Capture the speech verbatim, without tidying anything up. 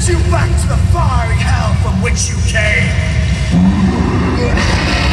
you back to the fiery hell from which you came!